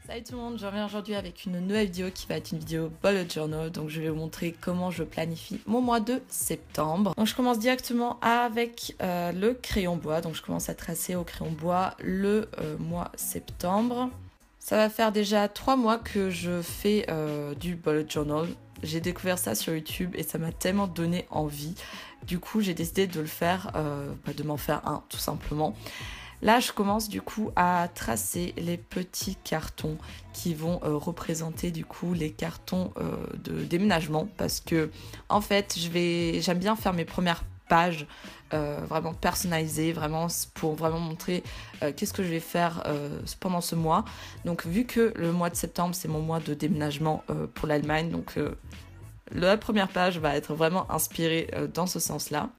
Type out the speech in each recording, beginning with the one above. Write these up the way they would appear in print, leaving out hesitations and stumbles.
Salut tout le monde, je reviens aujourd'hui avec une nouvelle vidéo qui va être une vidéo bullet journal. Donc je vais vous montrer comment je planifie mon mois de septembre. Donc je commence directement avec le crayon bois. Donc je commence à tracer au crayon bois le mois septembre. Ça va faire déjà 3 mois que je fais du bullet journal. J'ai découvert ça sur YouTube et ça m'a tellement donné envie. Du coup j'ai décidé de le faire, de m'en faire un tout simplement. Là, je commence du coup à tracer les petits cartons qui vont représenter du coup les cartons de déménagement parce que en fait, j'aime bien faire mes premières pages vraiment personnalisées, vraiment pour vraiment montrer qu'est-ce que je vais faire pendant ce mois. Donc vu que le mois de septembre, c'est mon mois de déménagement pour l'Allemagne, donc la première page va être vraiment inspirée dans ce sens-là.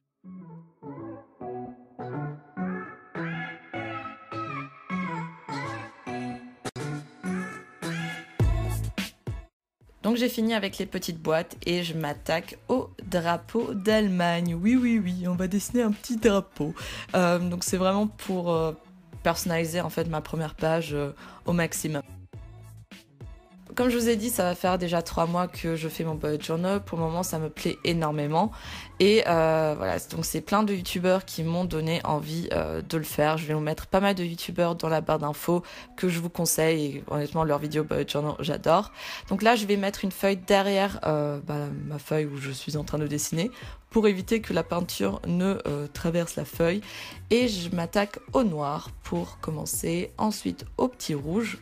Donc j'ai fini avec les petites boîtes et je m'attaque au drapeau d'Allemagne. Oui, on va dessiner un petit drapeau. Donc c'est vraiment pour personnaliser en fait ma première page au maximum. Comme je vous ai dit, ça va faire déjà 3 mois que je fais mon bullet journal. Pour le moment, ça me plaît énormément. Et voilà, donc c'est plein de youtubeurs qui m'ont donné envie de le faire. Je vais vous mettre pas mal de youtubeurs dans la barre d'infos que je vous conseille. Et honnêtement, leurs vidéos bullet journal, j'adore. Donc là, je vais mettre une feuille derrière ma feuille où je suis en train de dessiner pour éviter que la peinture ne traverse la feuille. Et je m'attaque au noir pour commencer. Ensuite, au petit rouge.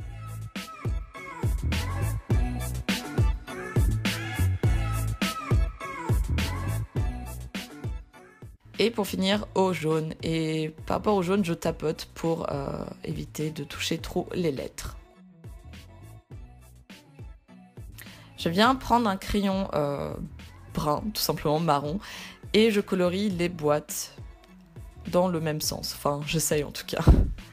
Et pour finir, au jaune. Et par rapport au jaune, je tapote pour éviter de toucher trop les lettres. Je viens prendre un crayon brun, tout simplement marron, et je colorie les boîtes dans le même sens. Enfin, j'essaye en tout cas.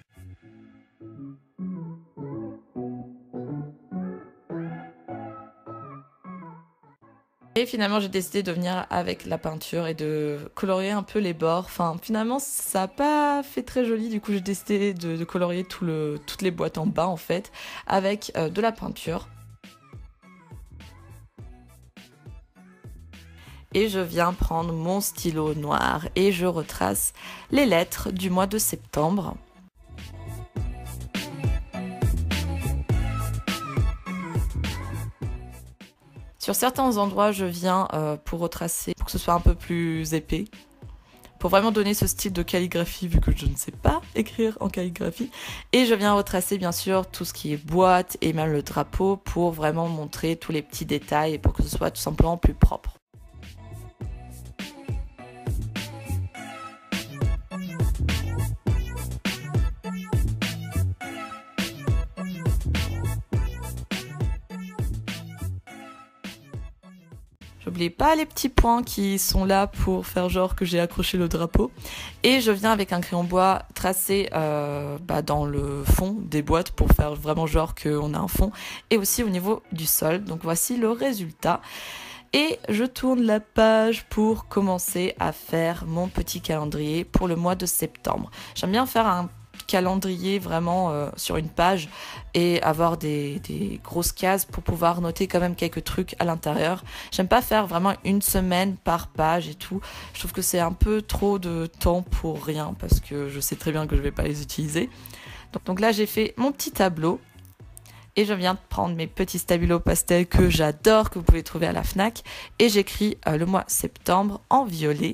Et finalement, j'ai décidé de venir avec la peinture et de colorier un peu les bords. Enfin, finalement, ça n'a pas fait très joli. Du coup, j'ai décidé de colorier toutes les boîtes en bas, en fait, avec de la peinture. Et je viens prendre mon stylo noir et je retrace les lettres du mois de septembre. Sur certains endroits, je viens pour retracer, pour que ce soit un peu plus épais, pour vraiment donner ce style de calligraphie, vu que je ne sais pas écrire en calligraphie. Et je viens retracer, bien sûr, tout ce qui est boîte et même le drapeau, pour vraiment montrer tous les petits détails et pour que ce soit tout simplement plus propre. N'oubliez pas les petits points qui sont là pour faire genre que j'ai accroché le drapeau. Et je viens avec un crayon bois tracer dans le fond des boîtes pour faire vraiment genre qu'on a un fond. Et aussi au niveau du sol. Donc voici le résultat. Et je tourne la page pour commencer à faire mon petit calendrier pour le mois de septembre. J'aime bien faire un calendrier vraiment sur une page et avoir des grosses cases pour pouvoir noter quand même quelques trucs à l'intérieur. J'aime pas faire vraiment une semaine par page et tout. Je trouve que c'est un peu trop de temps pour rien parce que je sais très bien que je vais pas les utiliser. Donc là j'ai fait mon petit tableau et je viens de prendre mes petits stabilos pastel que j'adore, que vous pouvez trouver à la Fnac, et j'écris le mois septembre en violet.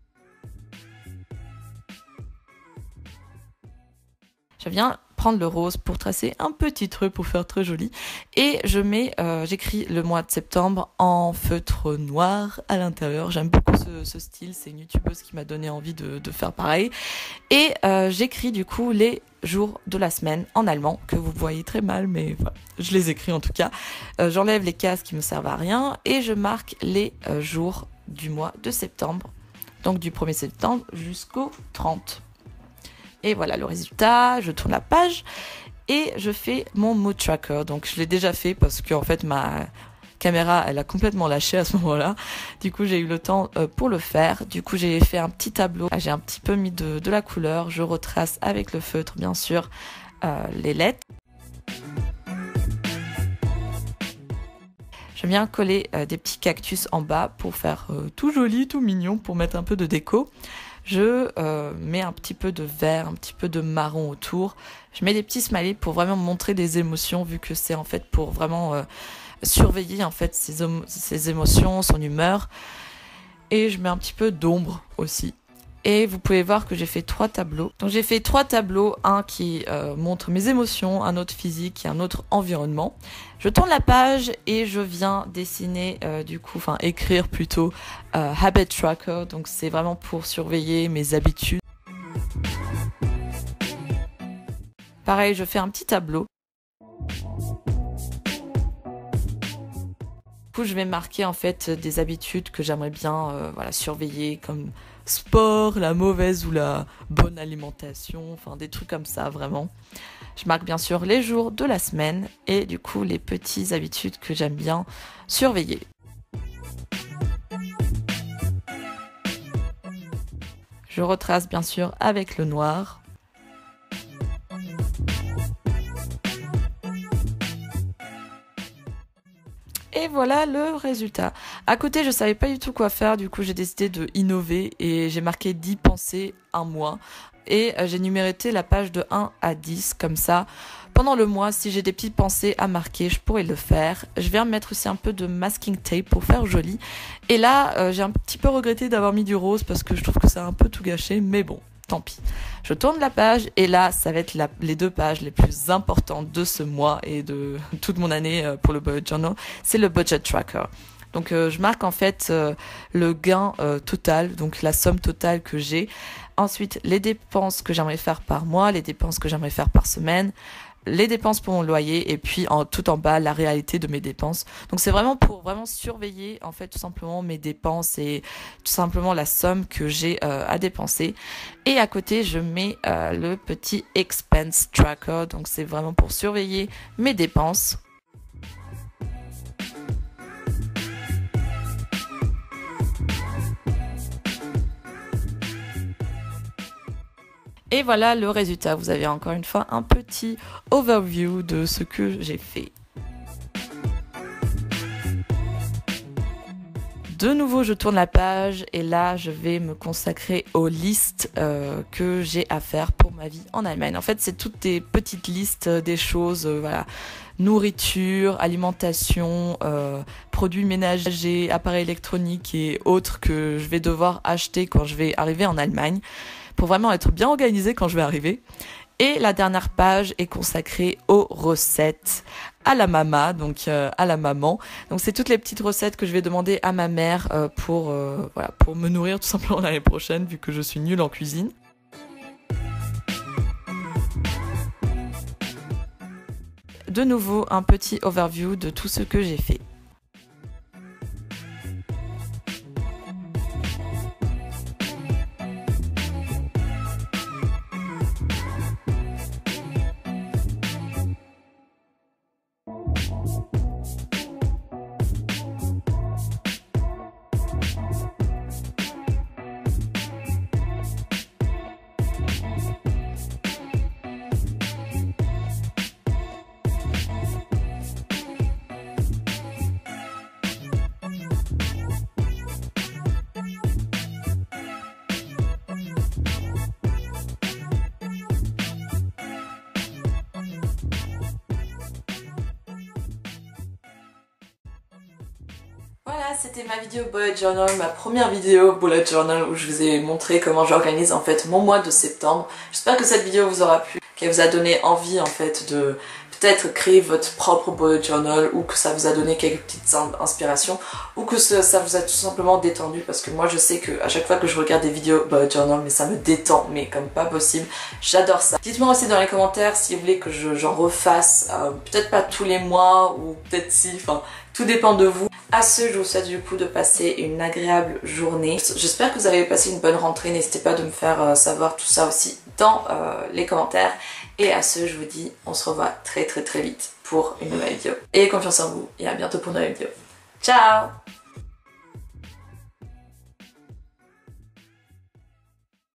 Je viens prendre le rose pour tracer un petit truc pour faire très joli. Et j'écris le mois de septembre en feutre noir à l'intérieur. J'aime beaucoup ce style. C'est une youtubeuse qui m'a donné envie de faire pareil. Et j'écris du coup les jours de la semaine en allemand, que vous voyez très mal, mais voilà, je les écris en tout cas. J'enlève les cases qui me servent à rien et je marque les jours du mois de septembre. Donc du 1er septembre jusqu'au 30. Et voilà le résultat, je tourne la page et je fais mon mood tracker. Donc je l'ai déjà fait parce que en fait ma caméra elle a complètement lâché à ce moment-là. Du coup j'ai eu le temps pour le faire. Du coup j'ai fait un petit tableau. J'ai un petit peu mis de la couleur. Je retrace avec le feutre bien sûr les lettres. J'aime bien coller des petits cactus en bas pour faire tout joli, tout mignon, pour mettre un peu de déco. Je mets un petit peu de vert, un petit peu de marron autour. Je mets des petits smileys pour vraiment montrer des émotions, vu que c'est en fait pour vraiment surveiller en fait ses émotions, son humeur. Et je mets un petit peu d'ombre aussi. Et vous pouvez voir que j'ai fait 3 tableaux. Donc j'ai fait 3 tableaux, un qui montre mes émotions, un autre physique et un autre environnement. Je tourne la page et je viens dessiner écrire plutôt Habit Tracker. Donc c'est vraiment pour surveiller mes habitudes. Pareil, je fais un petit tableau. Je vais marquer en fait des habitudes que j'aimerais bien surveiller, comme sport, la mauvaise ou la bonne alimentation, enfin des trucs comme ça vraiment. Je marque bien sûr les jours de la semaine et du coup les petites habitudes que j'aime bien surveiller. Je retrace bien sûr avec le noir. Et voilà le résultat. À côté, je savais pas du tout quoi faire, du coup j'ai décidé de innover et j'ai marqué 10 pensées un mois. Et j'ai numéroté la page de 1 à 10, comme ça. Pendant le mois, si j'ai des petites pensées à marquer, je pourrais le faire. Je viens mettre aussi un peu de masking tape pour faire joli. Et là, j'ai un petit peu regretté d'avoir mis du rose parce que je trouve que ça a un peu tout gâché, mais bon. Tant pis. Je tourne la page et là, ça va être les 2 pages les plus importantes de ce mois et de toute mon année pour le bullet journal. C'est le budget tracker. Donc, je marque en fait le gain total, donc la somme totale que j'ai. Ensuite, les dépenses que j'aimerais faire par mois, les dépenses que j'aimerais faire par semaine, les dépenses pour mon loyer et puis tout en bas la réalité de mes dépenses. Donc c'est vraiment pour surveiller en fait tout simplement mes dépenses et tout simplement la somme que j'ai à dépenser. Et à côté je mets le petit expense tracker, donc c'est vraiment pour surveiller mes dépenses. Et voilà le résultat. Vous avez encore une fois un petit overview de ce que j'ai fait. De nouveau, je tourne la page et là, je vais me consacrer aux listes que j'ai à faire pour ma vie en Allemagne. En fait, c'est toutes des petites listes des choses, nourriture, alimentation, produits ménagers, appareils électroniques et autres que je vais devoir acheter quand je vais arriver en Allemagne, pour vraiment être bien organisée quand je vais arriver. Et la dernière page est consacrée aux recettes, à la maman, donc à la maman. Donc c'est toutes les petites recettes que je vais demander à ma mère pour me nourrir tout simplement l'année prochaine, vu que je suis nulle en cuisine. De nouveau, un petit overview de tout ce que j'ai fait. Voilà, c'était ma vidéo bullet journal, ma première vidéo bullet journal où je vous ai montré comment j'organise en fait mon mois de septembre. J'espère que cette vidéo vous aura plu, qu'elle vous a donné envie en fait de peut-être créer votre propre bullet journal, ou que ça vous a donné quelques petites inspirations, ou que ça vous a tout simplement détendu, parce que moi je sais que à chaque fois que je regarde des vidéos bullet journal, mais ça me détend, mais comme pas possible. J'adore ça. Dites-moi aussi dans les commentaires si vous voulez que j'en refasse, peut-être pas tous les mois, ou peut-être si, enfin tout dépend de vous. À ce, je vous souhaite du coup de passer une agréable journée. J'espère que vous avez passé une bonne rentrée. N'hésitez pas de me faire savoir tout ça aussi dans les commentaires. Et à ce, je vous dis, on se revoit très vite pour une nouvelle vidéo. Ayez confiance en vous et à bientôt pour une nouvelle vidéo. Ciao!